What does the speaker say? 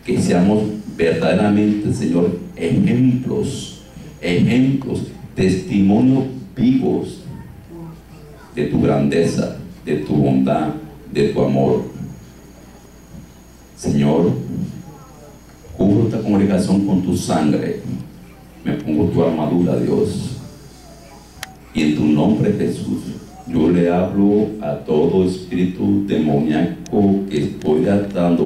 que seamos verdaderamente, Señor, ejemplos, testimonios vivos de tu grandeza, de tu bondad, de tu amor. Señor, cubro esta congregación con tu sangre, me pongo tu armadura, Dios, y en tu nombre, Jesús, yo le hablo a todo espíritu demoníaco que estoy atando